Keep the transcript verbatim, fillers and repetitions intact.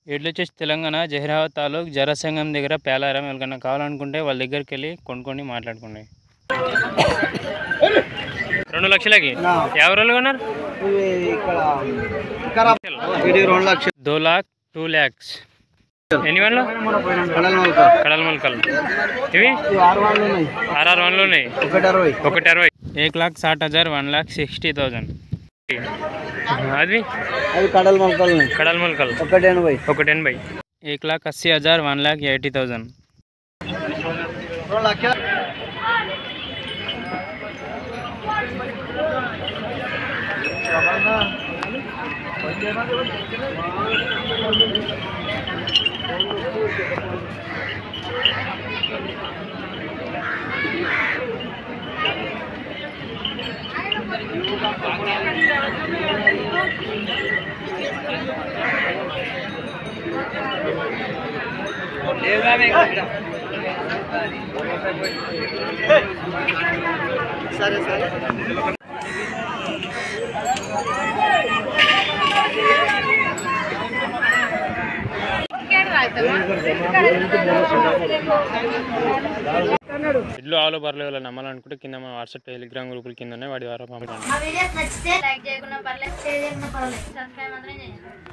ఎడ్లు వచ్చేసి తెలంగాణ జహీరాబాద్ తాలూక్ జరసంగం దగ్గర పేలారం. ఎవరికైనా కావాలనుకుంటే వాళ్ళ దగ్గరికి వెళ్ళి కొనుక్కొని మాట్లాడుకోండి. రెండు లక్షలకి యాభై రోజులు కొన్నారు. దో లాక్ టూ ల్యాక్స్ ఎన్ని వన్లు కడల మొలకలు ఇవి ఆర్ఆర్ వన్లు ఉన్నాయి. ఒకటి అరవై ఏక్ లాక్ సాठ हजार వన్ లాక్ సిక్స్టీ థౌజండ్ అది అది కడల మొలకలు కడల మొలకలు ఒకటి ఎనభై ఒకటి ఎనభై ఏక్ లాక్ अस्सी हजार వన్ లాక్ ఎయిటీ థౌజండ్ సరే సరే ఇల్లు ఆలో బర్రెలు ఎవరైనా నమ్మాలనుకుంటే కింద మన వాట్సాప్ టెలిగ్రామ్ గ్రూపుల కింద ఉన్నాయి. వాడి ద్వారా పంపండి.